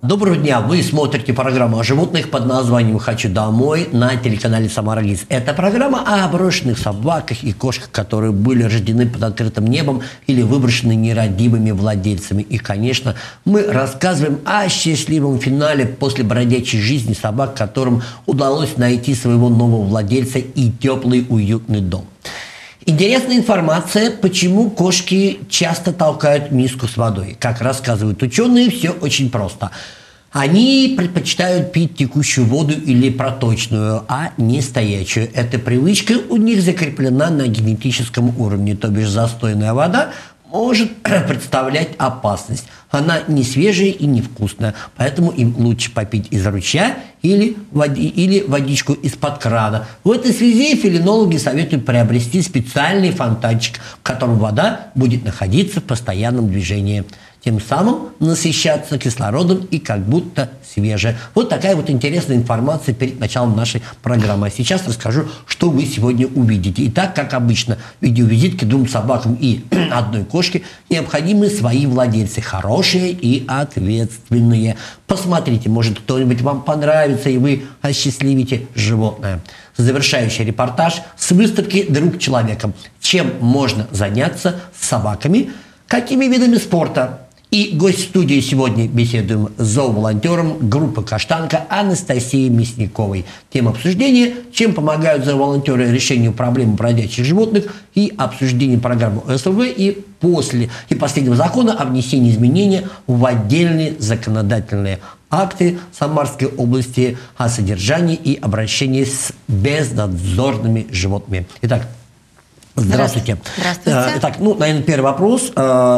Доброго дня! Вы смотрите программу о животных под названием «Хочу домой» на телеканале «Самара ГИС». Это программа о брошенных собаках и кошках, которые были рождены под открытым небом или выброшены нерадивыми владельцами. И, конечно, мы рассказываем о счастливом финале после бродячей жизни собак, которым удалось найти своего нового владельца и теплый уютный дом. Интересная информация, почему кошки часто толкают миску с водой. Как рассказывают ученые, все очень просто. Они предпочитают пить текущую воду или проточную, а не стоячую. Эта привычка у них закреплена на генетическом уровне, то бишь застойная вода может представлять опасность. Она не свежая и невкусная, поэтому им лучше попить из ручья или водичку из-под крана. В этой связи фелинологи советуют приобрести специальный фонтанчик, в котором вода будет находиться в постоянном движении. Тем самым насыщаться кислородом и как будто свежее. Вот такая вот интересная информация перед началом нашей программы. А сейчас расскажу, что вы сегодня увидите. Итак, как обычно, в видеовизитке двум собакам и одной кошке необходимы свои владельцы. Хорошие и ответственные. Посмотрите, может кто-нибудь вам понравится, и вы осчастливите животное. Завершающий репортаж с выставки «Друг человека». Чем можно заняться с собаками? Какими видами спорта? И гость студии сегодня беседуем с зооволонтером группы «Каштанка» Анастасией Мясниковой. Тема обсуждения – чем помогают зооволонтеры решению проблемы бродячих животных и обсуждение программы ОСВ и последнего закона о внесении изменений в отдельные законодательные акты Самарской области о содержании и обращении с безнадзорными животными. Итак, здравствуйте. Здравствуйте. Итак, наверное, первый вопрос.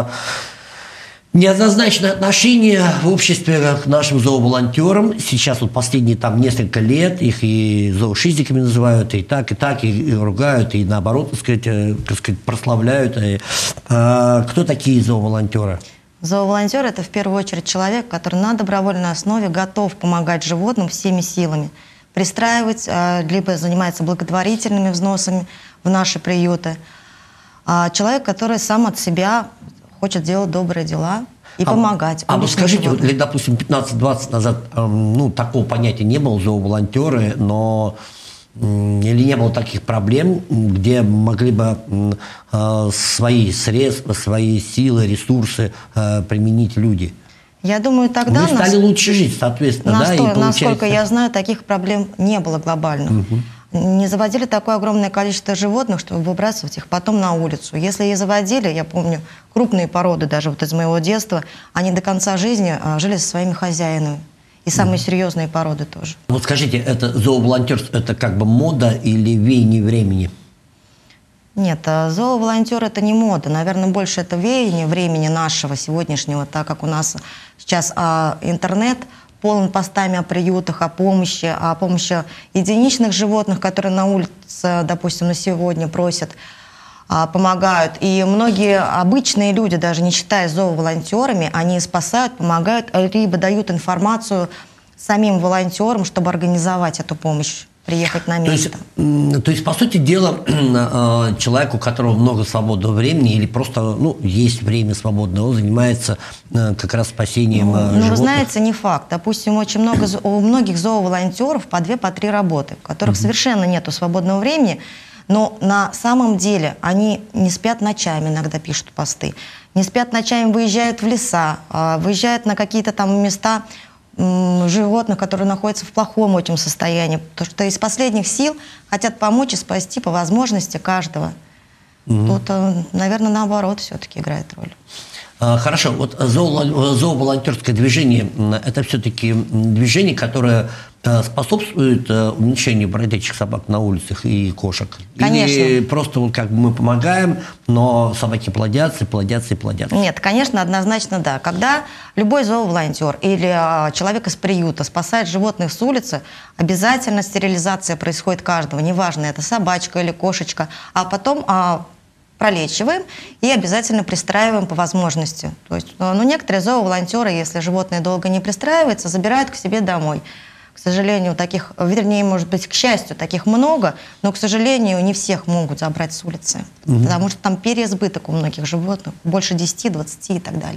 Неоднозначное отношение в обществе к нашим зооволонтерам. Сейчас вот последние несколько лет их и зоошизиками называют, и ругают, и наоборот, так сказать, прославляют. Кто такие зооволонтеры? Зооволонтер – это в первую очередь человек, который на добровольной основе готов помогать животным всеми силами, пристраивать, либо занимается благотворительными взносами в наши приюты. Человек, который сам от себя хочет делать добрые дела и помогать. А вы скажите, допустим, 15-20 назад такого понятия не было, зооволонтеры, но или не было таких проблем, где могли бы свои средства, свои силы, ресурсы применить люди? Я думаю, тогда... Вы стали лучше жить, соответственно, насколько я знаю, таких проблем не было глобально. Не заводили такое огромное количество животных, чтобы выбрасывать их потом на улицу. Если и заводили, я помню, крупные породы даже вот из моего детства, они до конца жизни жили со своими хозяинами. И самые серьезные породы тоже. Вот скажите, это зооволонтерство, это как бы мода или веяние времени? Нет, зооволонтер – это не мода. Наверное, больше это веяние времени нашего сегодняшнего, так как у нас сейчас интернет полон постами о приютах, о помощи единичных животных, которые на улице, допустим, на сегодня просят, помогают. И многие обычные люди, даже не считаясь зооволонтерами, они спасают, помогают, либо дают информацию самим волонтерам, чтобы организовать эту помощь, приехать на место. То есть, по сути дела, человеку, у которого много свободного времени или просто есть время свободное, он занимается как раз спасением животных? Вы знаете, не факт. Допустим, у многих зооволонтеров по 2-3 работы, в которых совершенно нету свободного времени, но на самом деле они не спят ночами, иногда пишут посты, не спят ночами, выезжают в леса, выезжают на какие-то там места животных, которые находятся в плохом очень состоянии, потому что из последних сил хотят помочь и спасти по возможности каждого. Тут, наверное, наоборот все-таки играет роль. Хорошо, вот зооволонтерское движение – это все-таки движение, которое способствует уменьшению бродячих собак на улицах и кошек? Конечно. Или просто как бы мы помогаем, но собаки плодятся, плодятся и плодятся? Нет, конечно, однозначно да. Когда любой зооволонтер или человек из приюта спасает животных с улицы, обязательно стерилизация происходит каждого, неважно, это собачка или кошечка, а потом пролечиваем и обязательно пристраиваем по возможности. То есть, некоторые зооволонтеры, если животное долго не пристраивается, забирают к себе домой. К сожалению, таких, вернее, может быть, к счастью, таких много, но, к сожалению, не всех могут забрать с улицы, потому что там переизбыток у многих животных, больше 10, 20 и так далее.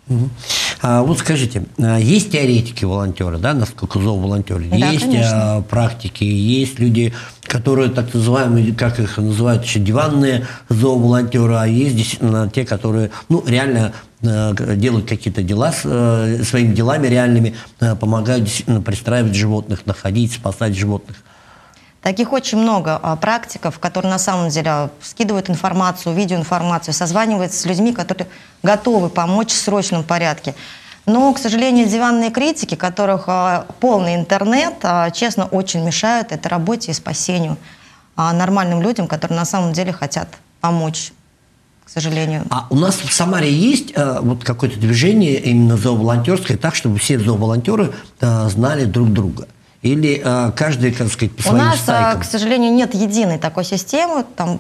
Вот скажите, есть теоретики-волонтеры, да, насколько зооволонтеры? Да, есть конечно. практики, есть люди, которые так называемые, как их называют еще, диванные зооволонтеры, а есть действительно те, которые, ну, реально делают какие-то дела, своими делами реальными, помогают действительно пристраивать животных, находить, спасать животных. Таких очень много практиков, которые на самом деле скидывают информацию, видеоинформацию, созваниваются с людьми, которые готовы помочь в срочном порядке. Но, к сожалению, диванные критики, которых полный интернет, честно, очень мешают этой работе и спасению нормальным людям, которые на самом деле хотят помочь, к сожалению. А у нас в Самаре есть вот какое-то движение именно зооволонтерское, так, чтобы все зооволонтеры знали друг друга? Или каждый, так сказать, по своим стайкам? У нас, к сожалению, нет единой такой системы. Там,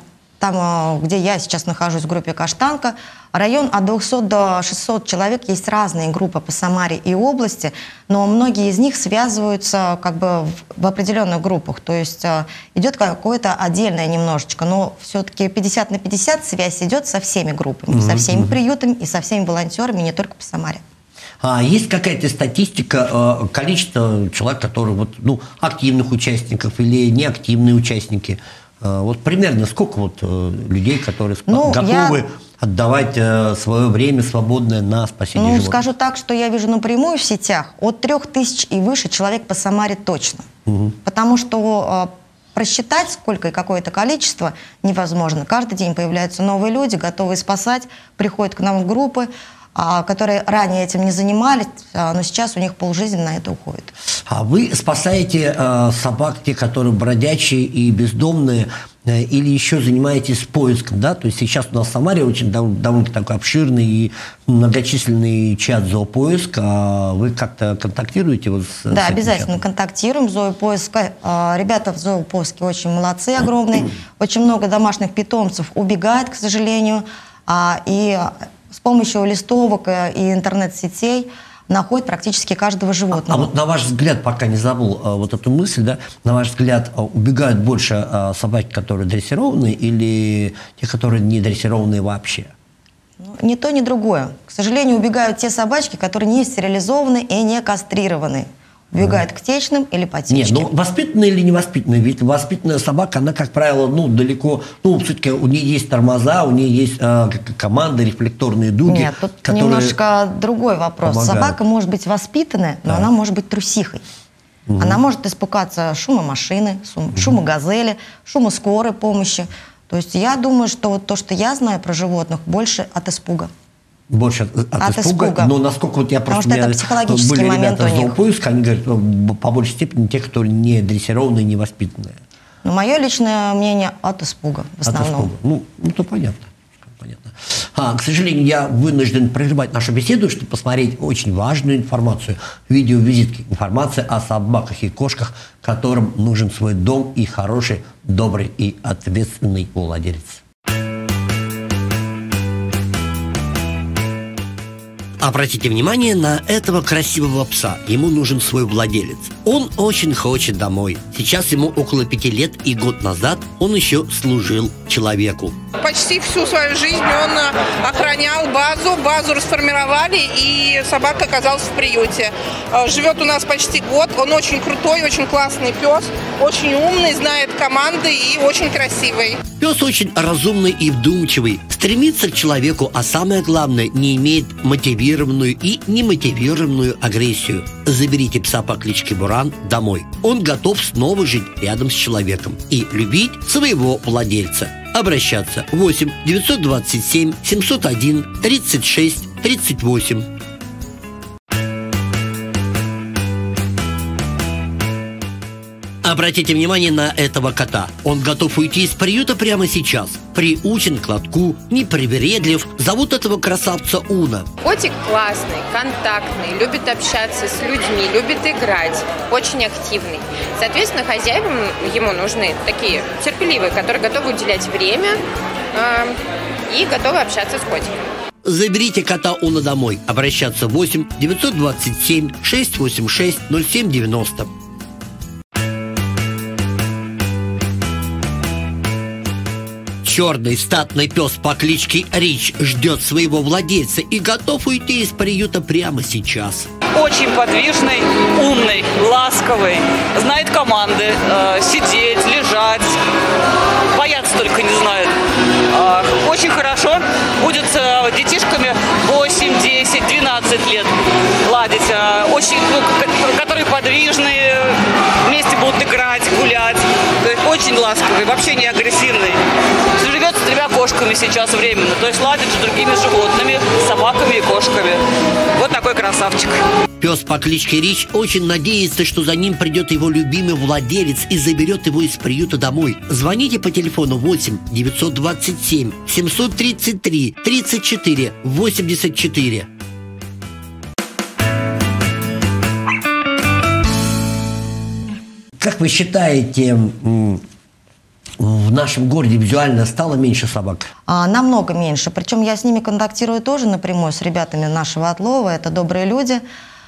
где я сейчас нахожусь в группе «Каштанка», район от 200 до 600 человек, есть разные группы по Самаре и области, но многие из них связываются как бы в определенных группах. То есть идет какое-то отдельное немножечко, но все-таки 50 на 50 связь идет со всеми группами, со всеми приютами и со всеми волонтерами, не только по Самаре. Есть какая-то статистика количества человек, которые вот, ну, активных участников или неактивные участники? Вот примерно сколько вот людей, которые готовы отдавать свое время свободное на спасение животных? Скажу так, что я вижу напрямую в сетях от 3000 и выше человек по Самаре точно. Потому что просчитать сколько и какое это количество невозможно. Каждый день появляются новые люди, готовые спасать, приходят к нам в группы, которые ранее этим не занимались, но сейчас у них полжизни на это уходит. А вы спасаете собак, те, которые бродячие и бездомные, или еще занимаетесь поиском, да? То есть сейчас у нас в Самаре очень довольно такой обширный и многочисленный чат «Зоопоиск». Вы как-то контактируете вот с Да, этим обязательно чатом? Контактируем. Зоопоиска. Ребята в Зоопоиске очень молодцы, огромные. Очень много домашних питомцев убегает, к сожалению. И с помощью листовок и интернет-сетей находят практически каждого животного. А вот на ваш взгляд, пока не забыл вот эту мысль, да, на ваш взгляд, убегают больше собаки, которые дрессированные, или те, которые не дрессированные вообще? Ни то, ни другое. К сожалению, убегают те собачки, которые не стерилизованы и не кастрированы. Убегают к течным или потечке. Нет, ну воспитанная или невоспитанная? Ведь воспитанная собака, она, как правило, ну, далеко, ну, все-таки у нее есть тормоза, у нее есть команды, рефлекторные дуги. Нет, тут немножко другой вопрос. Помогают. Собака может быть воспитанная, но она может быть трусихой. Она может испугаться шума машины, шума газели, шума скорой помощи. То есть я думаю, что вот то, что я знаю про животных, больше от испуга. Больше от испуга. Но насколько вот я просто... Потому что это психологический были момент ребята у них. Зоопоиска, они говорят, по большей степени те, которые не дрессированные, не воспитанные. Но мое личное мнение от испуга в основном. От испуга. Ну, то понятно. К сожалению, я вынужден прерывать нашу беседу, чтобы посмотреть очень важную информацию. Видеовизитки. Информация о собаках и кошках, которым нужен свой дом и хороший, добрый и ответственный владелец. Обратите внимание на этого красивого пса. Ему нужен свой владелец. Он очень хочет домой. Сейчас ему около 5 лет, и год назад он еще служил человеку. Почти всю свою жизнь он охранял базу расформировали, и собака оказалась в приюте. Живет у нас почти год, он очень крутой, очень классный пес, очень умный, знает команды и очень красивый. Пес очень разумный и вдумчивый, стремится к человеку, а самое главное, не имеет мотивированную и немотивированную агрессию. Заберите пса по кличке Буран домой. Он готов снова жить рядом с человеком и любить своего владельца. Обращаться 8 927 701 36 38. Обратите внимание на этого кота. Он готов уйти из приюта прямо сейчас. Приучен к лотку, непривередлив. Зовут этого красавца Уна. Котик классный, контактный, любит общаться с людьми, любит играть, очень активный. Соответственно, хозяевам ему нужны такие терпеливые, которые готовы уделять время и готовы общаться с котиком. Заберите кота Уна домой. Обращаться 8 927 686 0790. Черный статный пес по кличке Рич ждет своего владельца и готов уйти из приюта прямо сейчас. Очень подвижный, умный, ласковый, знает команды, сидеть, лежать, бояться только не знает. Очень хорошо будет с детишками 8, 10, 12 лет ладить. Очень, которые подвижные, вместе будут играть, гулять. То есть очень ласковый, вообще не агрессивный. Живет с 3 кошками сейчас временно. То есть ладит с другими животными, собаками и кошками. Вот такой красавчик. Пес по кличке Рич очень надеется, что за ним придет его любимый владелец и заберет его из приюта домой. Звоните по телефону 8 927 733 34 84. Как вы считаете, в нашем городе визуально стало меньше собак? Намного меньше. Причем я с ними контактирую тоже напрямую, с ребятами нашего отлова. Это добрые люди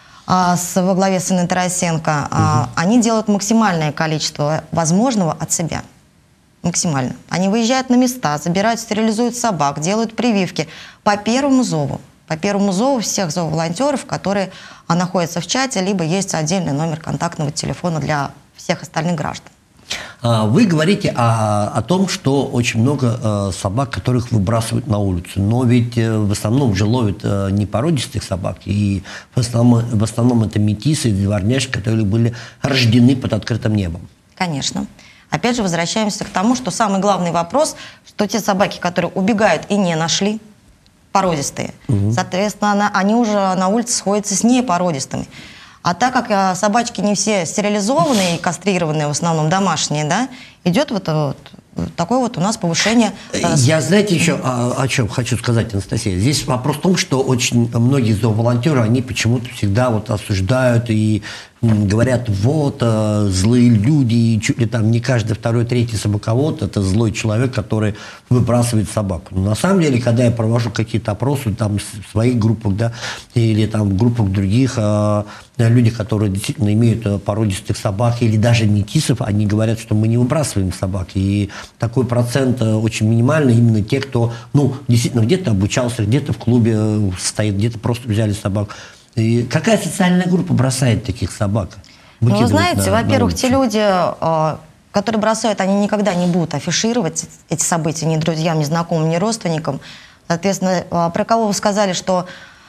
во главе с Инной Тарасенко. Они делают максимальное количество возможного от себя. Максимально. Они выезжают на места, забирают, стерилизуют собак, делают прививки по первому зову. По первому зову всех зооволонтеров, которые находятся в чате, либо есть отдельный номер контактного телефона для всех остальных граждан. Вы говорите о том, что очень много собак, которых выбрасывают на улицу. Но ведь в основном же ловят не породистых собак. И в основном это метисы и дворняжки, которые были рождены под открытым небом. Конечно. Опять же, возвращаемся к тому, что самый главный вопрос, что те собаки, которые убегают и не нашли, породистые, соответственно, они уже на улице сходятся с непородистыми. А так как собачки не все стерилизованные и кастрированные, в основном домашние, да, идет вот такое вот у нас повышение. Я, знаете, еще о чем хочу сказать, Анастасия. Здесь вопрос в том, что очень многие зооволонтеры, они почему-то всегда вот осуждают и говорят, вот, злые люди, и чуть ли там не каждый второй, третий собаковод – это злой человек, который выбрасывает собаку. Но на самом деле, когда я провожу какие-то опросы там, в своих группах, да, или там в группах других, люди, которые действительно имеют породистых собак или даже метисов, они говорят, что мы не выбрасываем собак. И такой процент очень минимальный, именно те, кто, ну, действительно где-то обучался, где-то в клубе стоит, где-то просто взяли собак. И какая социальная группа бросает таких собак? Ну, вы знаете, во-первых, те люди, которые бросают, они никогда не будут афишировать эти события ни друзьям, ни знакомым, ни родственникам. Соответственно, про кого вы сказали, что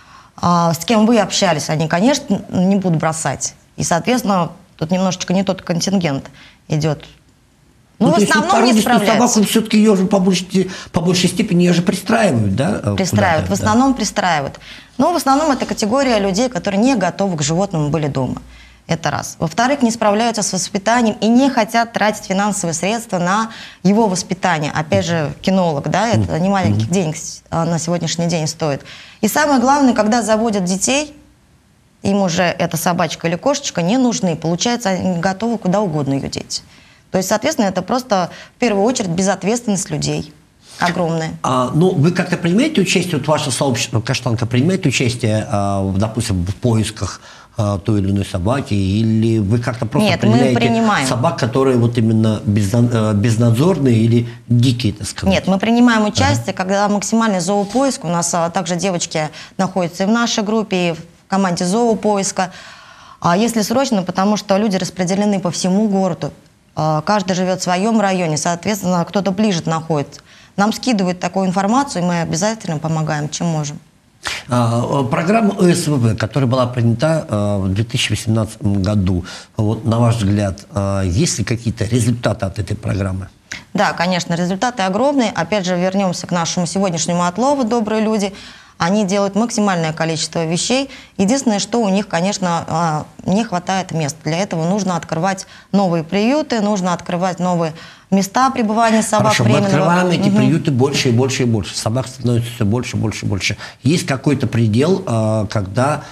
с кем вы общались, они, конечно, не будут бросать. И, соответственно, тут немножечко не тот контингент идет. Ну, в основном не справляются. Собаку все-таки ее же по большей степени ее же пристраивают, да? Пристраивают, в основном пристраивают. Но в основном это категория людей, которые не готовы к животному, были дома. Это раз. Во-вторых, не справляются с воспитанием и не хотят тратить финансовые средства на его воспитание. Опять же, кинолог, да, это не маленьких денег на сегодняшний день стоит. И самое главное, когда заводят детей, им уже эта собачка или кошечка не нужны. Получается, они готовы куда угодно ее деть. То есть, соответственно, это просто, в первую очередь, безответственность людей. Огромная. Ну, вы как-то принимаете участие, вот ваше сообщество «Каштанка» принимает участие, допустим, в поисках той или иной собаки, или вы как-то просто принимаете собак, которые вот именно безнадзорные или дикие, так сказать? Нет, мы принимаем участие, когда максимальный зоопоиск. У нас также девочки находятся и в нашей группе, и в команде зоопоиска. А если срочно, потому что люди распределены по всему городу. Каждый живет в своем районе, соответственно, кто-то ближе находится. Нам скидывают такую информацию, и мы обязательно помогаем, чем можем. Программа ОСВВ, которая была принята в 2018 году, вот, на ваш взгляд, есть ли какие-то результаты от этой программы? Да, конечно, результаты огромные. Опять же, вернемся к нашему сегодняшнему отлову, добрые люди. Они делают максимальное количество вещей. Единственное, что у них, конечно, не хватает мест. Для этого нужно открывать новые приюты, нужно открывать новые места пребывания собак. Хорошо, мы открываем эти приюты больше и больше и больше. Собак становится все больше, больше и больше. Есть какой-то предел, когда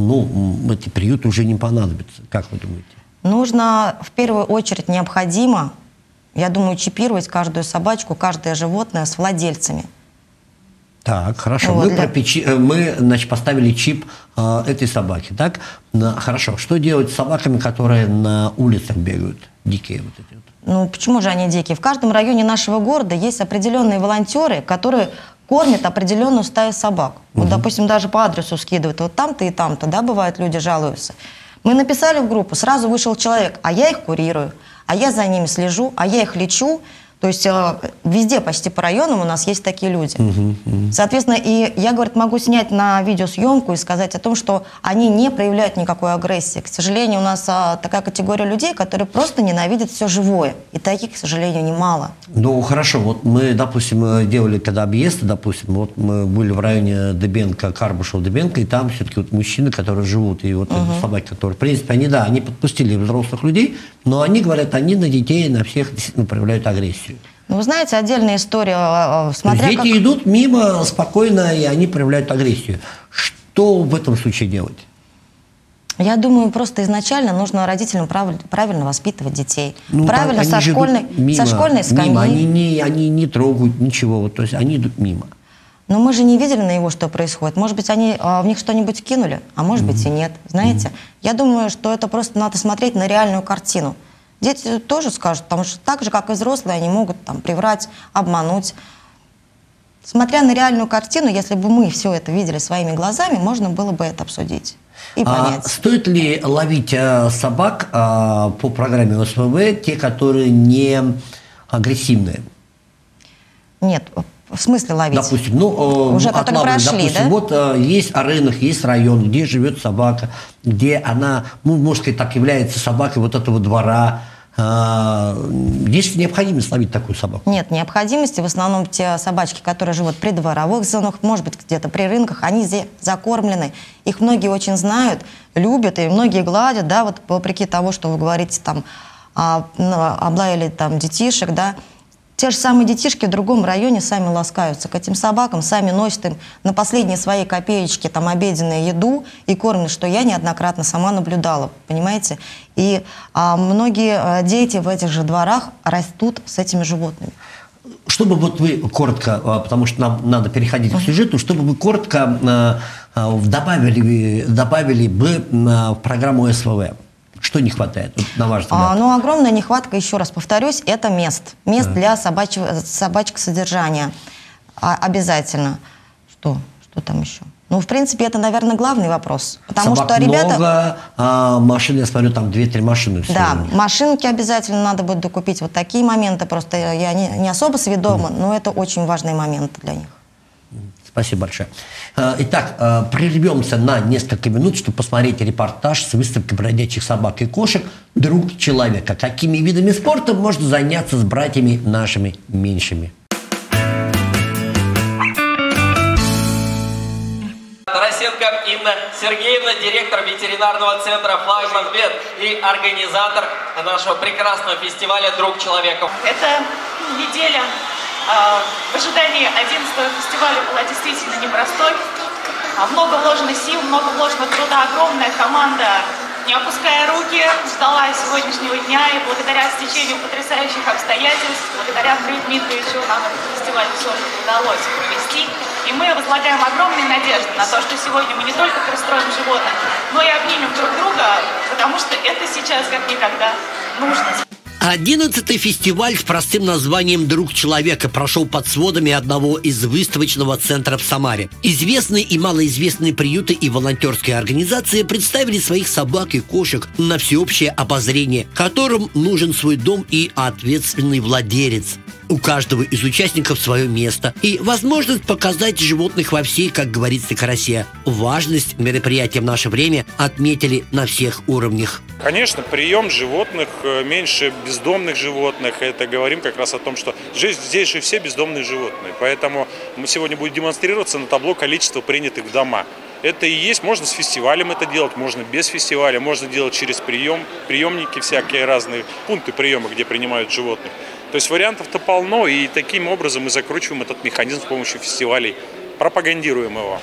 эти приюты уже не понадобятся? Как вы думаете? Нужно, в первую очередь, необходимо, я думаю, чипировать каждую собачку, каждое животное с владельцами. Так, хорошо. Вот, Мы, значит, поставили чип этой собаки, так? Хорошо. Что делать с собаками, которые на улицах бегают? Дикие вот эти вот. Ну, почему же они дикие? В каждом районе нашего города есть определенные волонтеры, которые кормят определенную стаю собак. Вот, допустим, даже по адресу скидывают. Вот там-то и там-то, да, бывают, люди жалуются. Мы написали в группу, сразу вышел человек, а я их курирую, а я за ними слежу, а я их лечу. То есть везде почти по районам у нас есть такие люди. Соответственно, и я, говорит, могу снять на видеосъемку и сказать о том, что они не проявляют никакой агрессии. К сожалению, у нас такая категория людей, которые просто ненавидят все живое. И таких, к сожалению, немало. Ну, хорошо. Вот мы, допустим, делали когда объезды, допустим, вот мы были в районе Дыбенко, Карбышева-Дыбенко, и там все-таки вот мужчины, которые живут, и вот собаки, которые, в принципе, они подпустили взрослых людей, но они говорят, они на детей, на всех действительно проявляют агрессию. Ну, вы знаете, отдельная история. Смотря дети как... идут мимо спокойно, и они проявляют агрессию. Что в этом случае делать? Я думаю, просто изначально нужно родителям правильно воспитывать детей. Ну, правильно, со школьной скамьи. Они не трогают ничего, вот, то есть они идут мимо. Но мы же не видели на его, что происходит. Может быть, они в них что-нибудь кинули, а может быть и нет. Знаете, я думаю, что это просто надо смотреть на реальную картину. Дети тоже скажут, потому что так же, как и взрослые, они могут там приврать, обмануть. Смотря на реальную картину, если бы мы все это видели своими глазами, можно было бы это обсудить и понять. Стоит ли ловить собак по программе ОСВВ, те, которые не агрессивные? Нет, в смысле ловить? Допустим, уже которые прошли, допустим, да? вот есть рынок, есть район, где живет собака, где она, ну, можно сказать, так является собакой вот этого двора. Есть необходимость ловить такую собаку? Нет необходимости. В основном те собачки, которые живут при дворовых зонах, может быть, где-то при рынках, они здесь закормлены. Их многие очень знают, любят, и многие гладят, да, вот вопреки того, что вы говорите, там, облаяли там детишек, да. Те же самые детишки в другом районе сами ласкаются к этим собакам, сами носят им на последние свои копеечки там обеденную еду и кормят, что я неоднократно сама наблюдала, понимаете? И многие дети в этих же дворах растут с этими животными. Чтобы вот вы коротко, потому что нам надо переходить к сюжету, чтобы вы коротко добавили бы в программу СВВ. Что не хватает, вот, на ваш взгляд? Ну, огромная нехватка, еще раз повторюсь, это мест для собачьего содержания. Обязательно. Что там еще? Ну, в принципе, это, наверное, главный вопрос. Потому собак что ребята... много, машин, я смотрю, там 2-3 машины. Да, машинки обязательно надо будет докупить. Вот такие моменты. Просто я не особо сведома, но это очень важный момент для них. Спасибо большое. Итак, прервемся на несколько минут, чтобы посмотреть репортаж с выставки бродячих собак и кошек «Друг человека». Какими видами спорта можно заняться с братьями нашими меньшими? Тарасенко Инна Сергеевна, директор ветеринарного центра «Флагман Вет» и организатор нашего прекрасного фестиваля «Друг человека». Это неделя в ожидании 11-го фестиваля была действительно непростой. Много вложено сил, много вложено труда, огромная команда, не опуская руки, ждала сегодняшнего дня, и благодаря стечению потрясающих обстоятельств, благодаря Андрею Дмитриевичу нам этот фестиваль все-таки удалось провести. И мы возлагаем огромные надежды на то, что сегодня мы не только пристроим животных, но и обнимем друг друга, потому что это сейчас как никогда нужно. 11-й фестиваль с простым названием «Друг человека» прошел под сводами одного из выставочного центров в Самаре. Известные и малоизвестные приюты и волонтерские организации представили своих собак и кошек на всеобщее обозрение, которым нужен свой дом и ответственный владелец. У каждого из участников свое место и возможность показать животных во всей, как говорится, красе. Важность мероприятия в наше время отметили на всех уровнях. Конечно, прием животных, меньше бездомных животных. Это говорим как раз о том, что здесь же все бездомные животные. Поэтому мы сегодня будем демонстрироваться на табло количество принятых в дома. Это и есть, можно с фестивалем это делать, можно без фестиваля, можно делать через приемники, всякие разные пункты приема, где принимают животных. То есть вариантов-то полно, и таким образом мы закручиваем этот механизм с помощью фестивалей, пропагандируем его.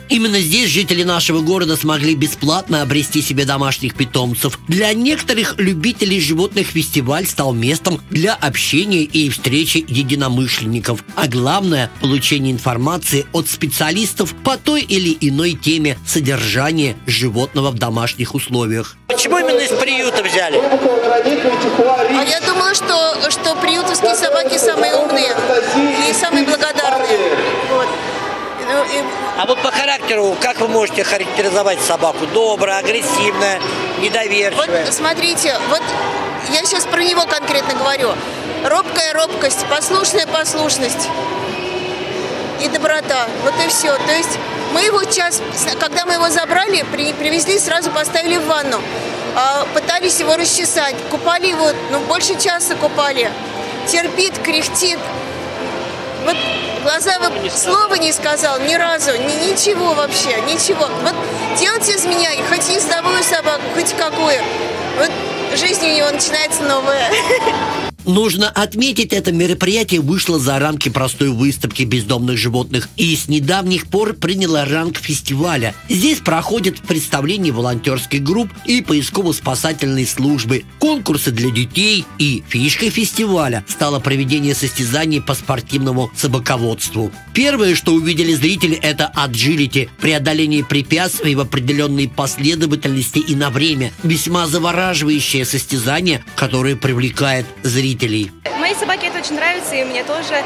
Именно здесь жители нашего города смогли бесплатно обрести себе домашних питомцев. Для некоторых любителей животных фестиваль стал местом для общения и встречи единомышленников. А главное – получение информации от специалистов по той или иной теме содержания животного в домашних условиях. Почему именно из приюта взяли? А я думала, что приютовские собаки самые умные и самые благодарные. Вот. А вот по характеру, как вы можете характеризовать собаку? Добрая, агрессивная, недоверчивая? Вот смотрите, вот я сейчас про него конкретно говорю. Робкая робкость, послушная послушность и доброта. Вот и все. То есть мы его сейчас, когда мы его забрали, привезли, сразу поставили в ванну. Пытались его расчесать. Купали его, больше часа купали. Терпит, кряхтит. Вот глаза слова не сказал ни разу, ничего вообще, ничего. Вот делайте из меня хоть ездовую собаку, хоть какую. Вот жизнь у него начинается новая. Нужно отметить, это мероприятие вышло за рамки простой выставки бездомных животных и с недавних пор приняло ранг фестиваля. Здесь проходят представления волонтерских групп и поисково-спасательной службы, конкурсы для детей, и фишкой фестиваля стало проведение состязаний по спортивному собаководству. Первое, что увидели зрители, это аджилити, преодоление препятствий в определенной последовательности и на время. Весьма завораживающее состязание, которое привлекает зрителей. Моей собаке это очень нравится, и мне тоже.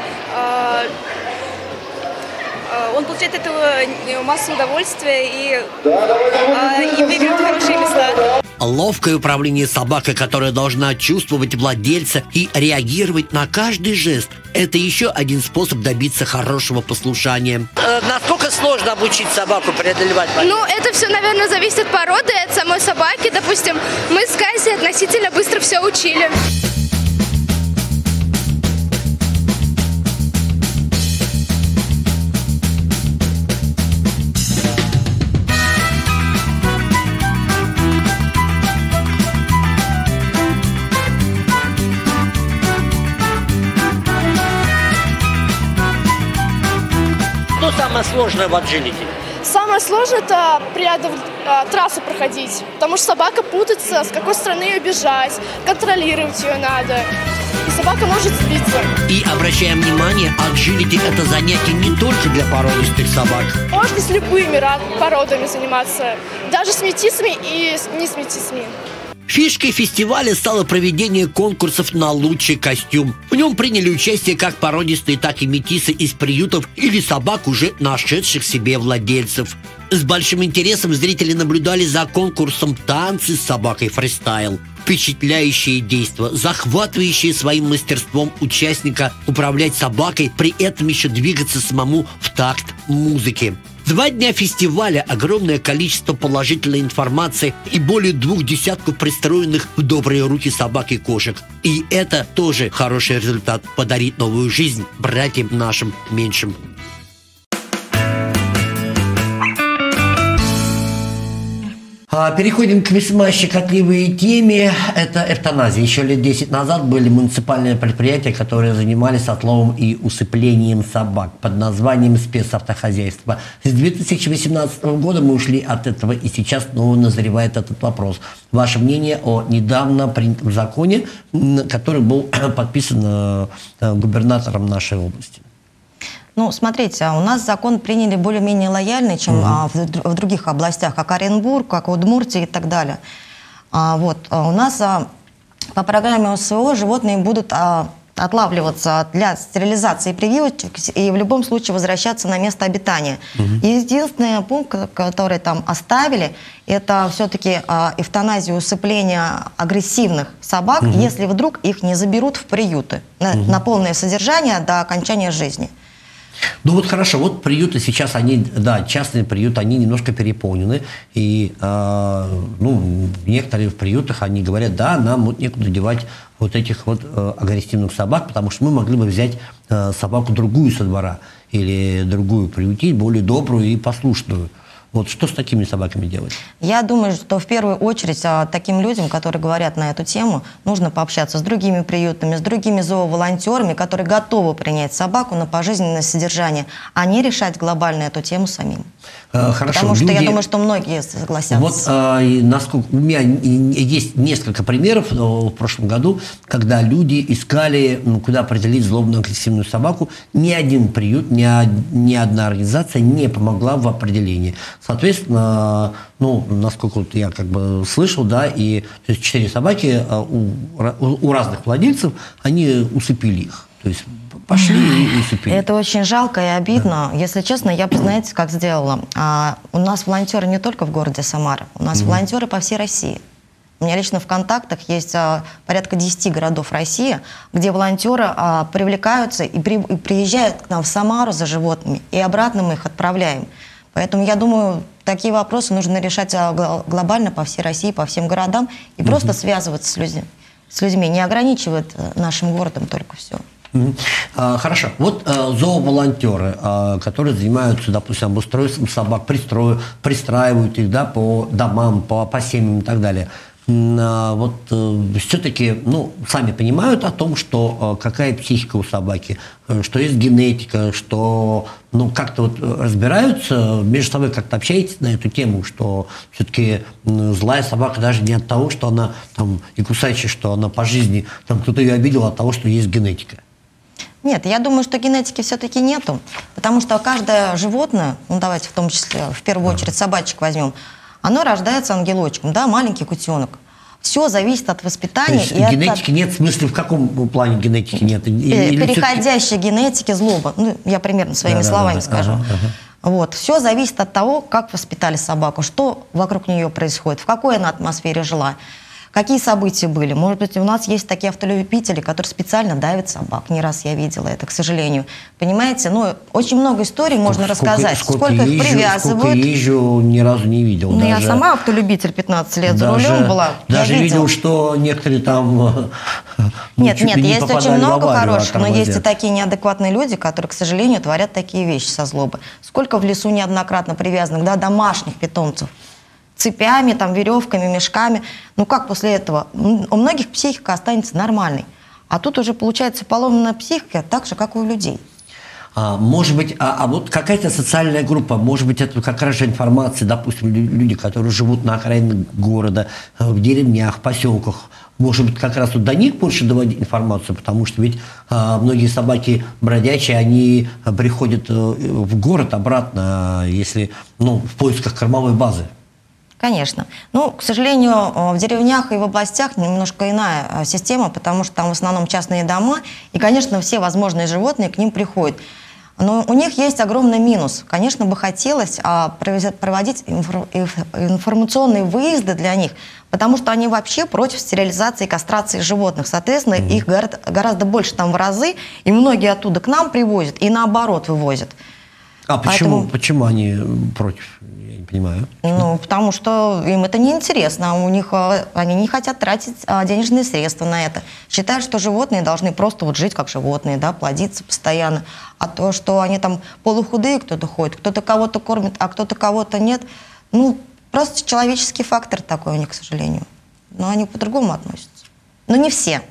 Он получает от этого массу удовольствия и выигрывает хорошие места. Ловкое управление собакой, которая должна чувствовать владельца и реагировать на каждый жест. Это еще один способ добиться хорошего послушания. Насколько сложно обучить собаку преодолевать? Это все, наверное, зависит от породы, от самой собаки. Допустим, мы с Кази относительно быстро все учили. Что самое сложное в аджилити? Самое сложное – это трассу проходить, потому что собака путается, с какой стороны ее бежать, контролировать ее надо, и собака может сбиться. И обращаем внимание, аджилити – это занятие не только для породистых собак. Можно с любыми породами заниматься, даже с метисами и не с метисами. Фишкой фестиваля стало проведение конкурсов на лучший костюм. В нем приняли участие как породистые, так и метисы из приютов или собак, уже нашедших себе владельцев. С большим интересом зрители наблюдали за конкурсом «Танцы с собакой фристайл». Впечатляющие действия, захватывающие своим мастерством участника управлять собакой, при этом еще двигаться самому в такт музыки. 2 дня фестиваля, огромное количество положительной информации и более 2 десятков пристроенных в добрые руки собак и кошек. И это тоже хороший результат – подарить новую жизнь братьям нашим меньшим. Переходим к весьма щекотливой теме. Это эвтаназия. Еще лет 10 назад были муниципальные предприятия, которые занимались отловом и усыплением собак под названием спецавтохозяйство. С 2018 года мы ушли от этого, и сейчас снова назревает этот вопрос. Ваше мнение о недавно принятом законе, который был подписан губернатором нашей области? Смотрите, у нас закон приняли более-менее лояльный, чем в других областях, как Оренбург, как Удмуртия и так далее. У нас по программе ОСО животные будут отлавливаться для стерилизации и прививок и в любом случае возвращаться на место обитания. Единственный пункт, который там оставили, это все-таки эвтаназия, усыпление агрессивных собак, если вдруг их не заберут в приюты на полное содержание до окончания жизни. Хорошо, приюты сейчас, частные приюты, они немножко переполнены, и некоторые в приютах, они говорят, нам некуда девать этих агрессивных собак, потому что мы могли бы взять собаку другую со двора, или другую приютить, более добрую и послушную. Вот что с такими собаками делать? Я думаю, что в первую очередь таким людям, которые говорят на эту тему, нужно пообщаться с другими приютами, с другими зооволонтерами, которые готовы принять собаку на пожизненное содержание, а не решать глобально эту тему самим. Хорошо. Потому что я думаю, что многие согласятся. Вот насколько у меня есть несколько примеров в прошлом году, когда люди искали, куда определить злобно-агрессивную собаку. Ни один приют, ни одна организация не помогла в определении. Соответственно, насколько вот я слышал, да, и то есть 4 собаки у разных владельцев, они усыпили их. То есть пошли и усыпили. Это очень жалко и обидно. Да. Если честно, я бы, знаете, как сделала. У нас волонтеры не только в городе Самара, у нас волонтеры по всей России. У меня лично в контактах есть порядка 10 городов России, где волонтеры привлекаются и приезжают к нам в Самару за животными, и обратно мы их отправляем. Поэтому я думаю, такие вопросы нужно решать глобально по всей России, по всем городам, и просто связываться с людьми, не ограничивать нашим городом только все. Хорошо. Вот зооволонтеры, которые занимаются, допустим, обустройством собак, пристраивают их, да, по домам, по семьям и так далее. Вот все-таки, сами понимают о том, что какая психика у собаки, что есть генетика, что, как-то вот разбираются, между собой как-то общаетесь на эту тему, что все-таки злая собака даже не от того, что она там и кусающая, что она по жизни, там кто-то ее обидел, от того, что есть генетика. Нет, я думаю, что генетики все-таки нету, потому что каждое животное, давайте в том числе, в первую очередь собачек возьмем, оно рождается ангелочком, да, маленький кутенок. Все зависит от воспитания. То есть генетики нет, в смысле, в каком плане генетики нет? Переходящей генетики злоба. Я примерно своими словами скажу. Вот. Все зависит от того, как воспитали собаку, что вокруг нее происходит, в какой она атмосфере жила. Какие события были? Может быть, у нас есть такие автолюбители, которые специально давят собак. Не раз я видела это, к сожалению. Понимаете? Очень много историй можно рассказать. Сколько их привязывают. Сколько езжу, ни разу не видел. Я сама автолюбитель, 15 лет за рулем была. Даже видел, что некоторые там... Нет, есть очень много хороших, но есть и такие неадекватные люди, которые, к сожалению, творят такие вещи со злобы. Сколько в лесу неоднократно привязанных, да, домашних питомцев. Цепями, веревками, мешками. Как после этого? У многих психика останется нормальной. А тут уже получается поломанная психика, так же, как и у людей. Может быть, вот какая-то социальная группа, может быть, это как раз же информация, допустим, люди, которые живут на окраине города, в деревнях, поселках, может быть, как раз вот до них больше доводить информацию, потому что ведь многие собаки бродячие, они приходят в город обратно, если, в поисках кормовой базы. Конечно. К сожалению, в деревнях и в областях немножко иная система, потому что там в основном частные дома, и, конечно, все возможные животные к ним приходят. Но у них есть огромный минус. Конечно, бы хотелось проводить информационные выезды для них, потому что они вообще против стерилизации и кастрации животных. Соответственно, их гораздо больше там в разы, и многие оттуда к нам привозят, и наоборот вывозят. Почему они против? Я не понимаю. Потому что им это неинтересно. Они не хотят тратить денежные средства на это. Считают, что животные должны просто жить как животные, да, плодиться постоянно. А то, что они там полухудые, кто-то ходит, кто-то кого-то кормит, а кто-то кого-то нет, просто человеческий фактор такой у них, к сожалению. Но они по-другому относятся. Но не все.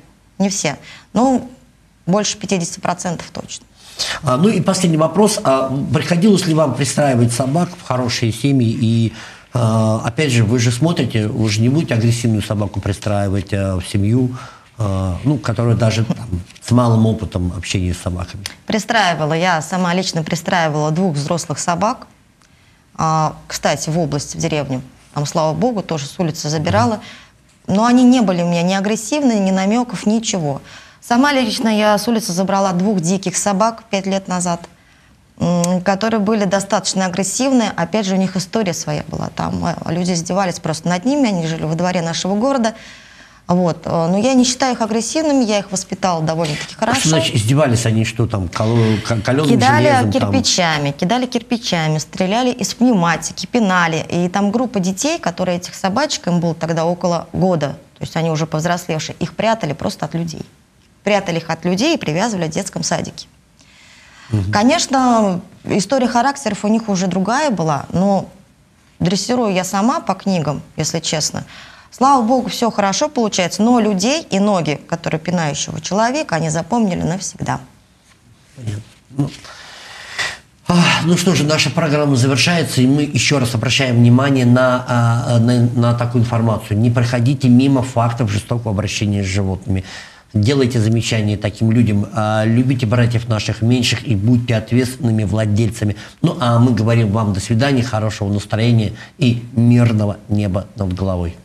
Больше 50% точно. И последний вопрос. Приходилось ли вам пристраивать собак в хорошие семьи? И, опять же, вы же смотрите, вы же не будете агрессивную собаку пристраивать в семью, которая даже с малым опытом общения с собаками. Пристраивала. Я сама лично пристраивала 2 взрослых собак. Кстати, в область, в деревню. Там, слава богу, тоже с улицы забирала. Но они не были у меня ни агрессивные, ни намеков, ничего. Сама лично я с улицы забрала 2 диких собак 5 лет назад, которые были достаточно агрессивные. Опять же, у них история своя была. Там люди издевались просто над ними, они жили во дворе нашего города. Но я не считаю их агрессивными, я их воспитала довольно-таки хорошо. Что значит издевались они, что там, каленым железом? Кидали кирпичами, стреляли из пневматики, пинали. И там группа детей, которые этих собачек, им было тогда около года, то есть они уже повзрослевшие, их прятали просто от людей. Прятали их от людей и привязывали в детском садике. Конечно, история характеров у них уже другая была, но Дрессирую я сама по книгам, если честно. Слава богу, все хорошо получается, но людей и ноги, которые пинающего человека, они запомнили навсегда. Понятно. Ну что же, наша программа завершается, и мы еще раз обращаем внимание на такую информацию. Не проходите мимо фактов жестокого обращения с животными. Делайте замечания таким людям, любите братьев наших меньших и будьте ответственными владельцами. Ну а мы говорим вам до свидания, хорошего настроения и мирного неба над головой.